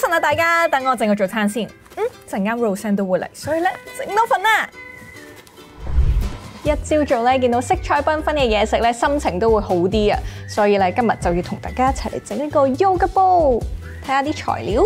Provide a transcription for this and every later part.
晨啊，大家，等我整個早餐先。陣間 Rosanne 都會嚟，所以咧整多份啦。一朝早咧見到色彩繽紛嘅嘢食咧，心情都會好啲啊！所以咧今日就要同大家一齊嚟整一個 yoga bowl。睇下啲材料，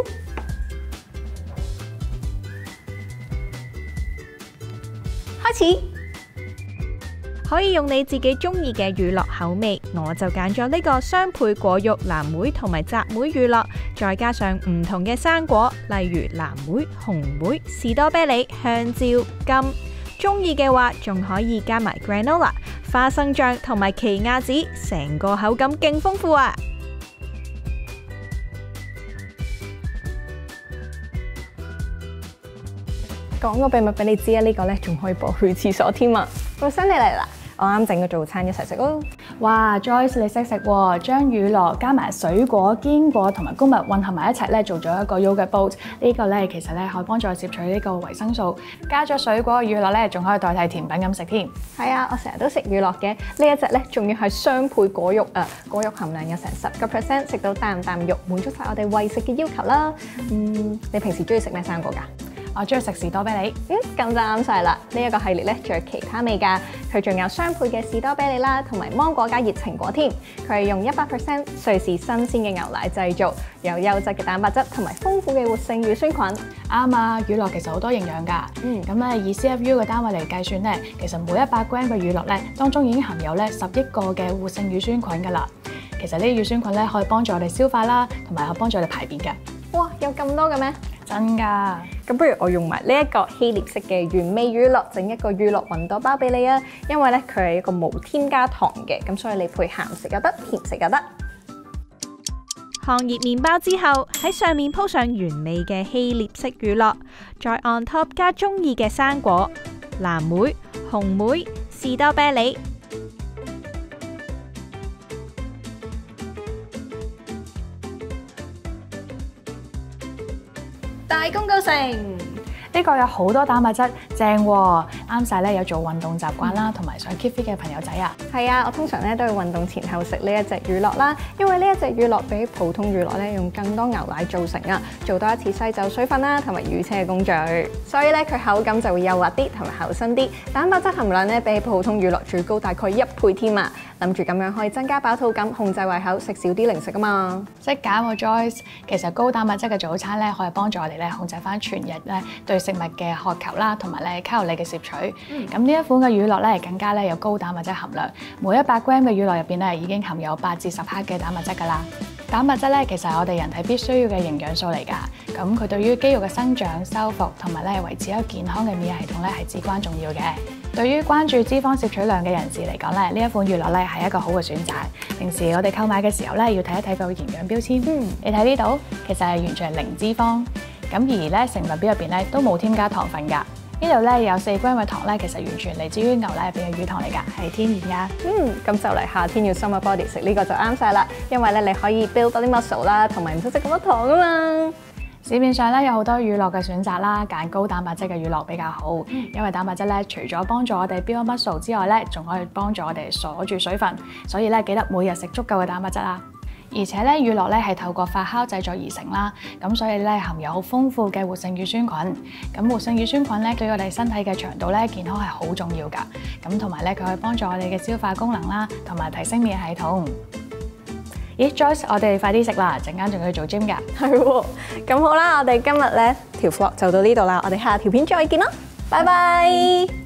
開始。可以用你自己中意嘅乳酪口味，我就揀咗呢個雙倍果肉藍莓同埋雜莓乳酪，再加上唔同嘅生果，例如藍莓、紅莓、士多啤梨、香蕉、柑。中意嘅話，仲可以加埋 granola、花生醬同埋奇亞籽，成個口感勁豐富啊！講個秘密俾你知啊，呢個咧仲可以播去廁所添啊！Rosanne你嚟啦！我啱整個早餐一齊食咯。 哇 ，Joyce 你識食喎，將乳酪加埋水果、堅果同埋穀物混合埋一齊咧，做咗一個 yoga bowl。呢個咧其實咧可以幫助攝取呢個維生素，加咗水果嘅乳酪咧，仲可以代替甜品咁食添。 係啊，我成日都食乳酪嘅。呢一隻咧仲要係雙倍果肉啊，果肉含量有成10%，食到啖啖肉，滿足晒我哋餵食嘅要求啦。你平時中意食咩生果㗎？ 我中意食士多啤梨， 咁就啱晒啦！呢一個系列咧，仲有其他味㗎，佢仲有雙倍嘅士多啤梨啦，同埋芒果加熱情果添。佢係用100%瑞士新鮮嘅牛奶製造，有優質嘅蛋白質同埋豐富嘅活性乳酸菌。 啱啊！乳酪其實好多營養㗎。咁咧以 CFU 嘅單位嚟計算咧，其實每100 gram 嘅乳酪咧，當中已經含有咧10億個嘅活性乳酸菌㗎啦。其實呢啲乳酸菌咧可以幫助我哋消化啦，同埋可以幫助我哋排便㗎。 哇！有咁多嘅咩？ 真㗎！ 咁不如我用埋呢一個希臘式嘅原味乳酪，整一個乳酪雲朵包俾你啊！因為咧佢係一個無添加糖嘅，咁所以你配鹹食又得，甜食又得。烘熱麵包之後，喺上面鋪上原味嘅希臘式乳酪，再 on top 加中意嘅生果，藍莓、紅莓、士多啤梨。大功告成！ 呢個有好多蛋白質，正喎，啱晒咧有做運動習慣啦，同埋想 keep fit 嘅朋友仔啊。 係啊，我通常咧都會運動前後食呢一隻乳酪啦，因為呢一隻乳酪比普通乳酪咧用更多牛奶做成啊，做多一次篩走水分啦，同埋乳清嘅工序，所以咧佢口感就會幼滑啲同埋厚身啲，蛋白質含量咧比普通乳酪最高大概1倍添啊！諗住咁樣可以增加飽肚感，控制胃口，食少啲零食啊嘛。 識揀喎 Joyce， 其實高蛋白質嘅早餐咧可以幫助我哋咧控制翻全日咧對食物嘅渴求啦，同埋咧卡路里嘅攝取。咁呢一款嘅乳酪咧更加咧有高蛋白質含量，每100 gram 嘅乳酪入邊咧已經含有8至10克嘅蛋白質㗎啦。蛋白質咧其實係我哋人體必須要嘅營養素嚟㗎，咁佢對於肌肉嘅生長、修復同埋咧維持一個健康嘅免疫系統咧係至關重要嘅。對於關注脂肪攝取量嘅人士嚟講咧，呢一款乳酪咧係一個好嘅選擇。平時我哋購買嘅時候咧，要睇一睇個營養標籤。你睇呢度，其實係完全係零脂肪。咁而咧成分表入邊咧都冇添加糖分㗎。呢度咧有4 gram 嘅糖咧，其實完全嚟自於牛奶入邊嘅乳糖嚟㗎，係天然㗎。 咁就嚟夏天要 summer body 食呢個就啱晒啦，因為咧你可以 build 多啲 muscle 啦，同埋唔使食咁多糖啊嘛。 市面上咧有好多乳酪嘅選擇啦，揀高蛋白質嘅乳酪比較好，因為蛋白質咧除咗幫助我哋 build muscle 之外咧，仲可以幫助我哋鎖住水分，所以咧記得每日食足夠嘅蛋白質啦。而且咧乳酪咧係透過發酵製作而成啦，咁所以咧含有好豐富嘅活性乳酸菌。咁活性乳酸菌咧對我哋身體嘅腸道咧健康係好重要㗎。咁同埋咧佢可以幫助我哋嘅消化功能啦，同埋提升免疫系統。咦 Joyce， 我哋快啲食啦，陣間仲要做 gym 㗎。 係喎，咁好啦，我哋今日咧條 vlog 就到呢度啦，我哋下條片再見啦，拜拜。